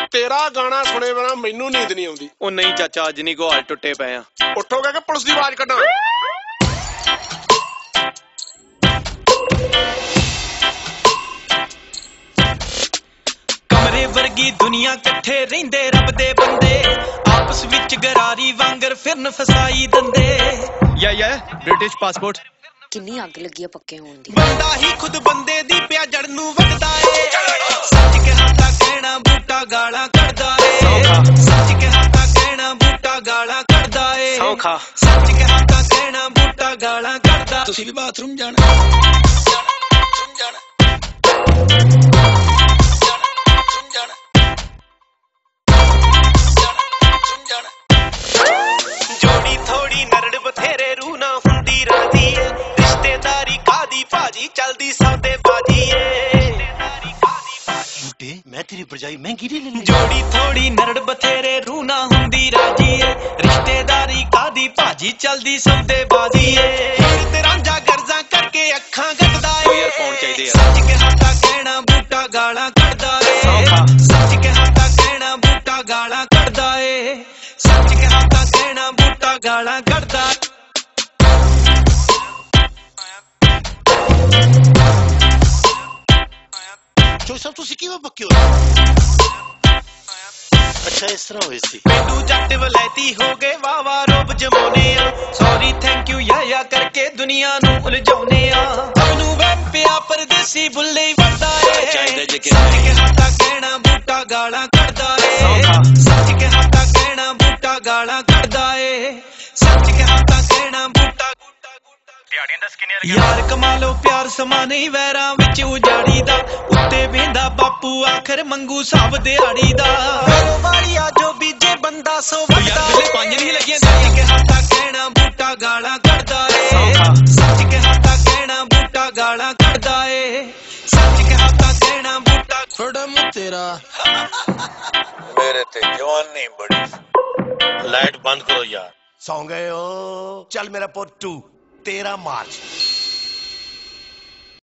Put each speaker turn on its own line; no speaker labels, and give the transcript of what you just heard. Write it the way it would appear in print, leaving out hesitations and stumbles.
तेरा गाना सुने बिना मैनू नींद नहीं आउंदी।
ओ नहीं चाचा अज नहीं गोहाल टुटे पे आ।
उठोगे कि पुलिस की आवाज कड्डा?
कमरे वर्गी दुनिया कट्ठे रहिंदे रब दे बंदे आपस विच गरारी वांगर फिरन फसाई दंदे। या ब्रिटिश पासपोर्ट
किन्नी अग लगी पक्के होण दी।
बंदा ही खुद बंदे दी प्या जड़ नू वडदा ए सच कहता कहना बूटा गाला कढदा ए सच कहता कहना बूटा गाला कढदा ए सच कहता कहना बूटा गाला कढदा। तुसी भी बाथरूम जाना जोड़ी थोड़ी नरड़ बथेरे रू ना हुंदी राजी है रिश्तेदारी कादी भाजी चलदी सौदे बाजी है मैं तेरी भरजाई महंगी नहीं लेनी। जोड़ी थोड़ी नरड़ बथेरे रू ना हुंदी राजी है रिश्तेदारी कादी भाजी चलदी सौदे बाजी है ते रांझा गर्जा करके अखां गटदा है सच कहता कहना बूटा गाला कढदा है सच कहता कहना बूटा गाला कढदा है सच कहता कहना बूटा गाला कढदा।
सब तुसी किवें पक्के हो? अच्छा इस तरह होई सी
पेंडू जट वलैती हो गए वावा रोब जमाने आ सॉरी थैंक यू या करके दुनिया नू उलझाउने आ अबनू वैम पिया परदेसी बुल्ले वरदा है सच कहता कहना बूटा गाला कढदा है सच कहता कहना बूटा गाला कढदा है सच कहता कहना बूटा यार कमालो प्यार समा नहीं वैरां विच उजाड़ी दा उत्ते बेंदा बापू आखिर मंगू साब दिहाड़ी दा वालिया जो बीजे बंदा सो वरदा पंज नहीं लगियां सच कहता कहना बूटा गाला कढदा है सच कहता कहना बूटा गाला कढदा है सच कहता कहना बूटा
थोड़ा मुंह तेरा मेरे ते जवानी बड़ी लाइट बंद करो यार। सौ गए हो चल मेरा पुत्तू 13 मार्च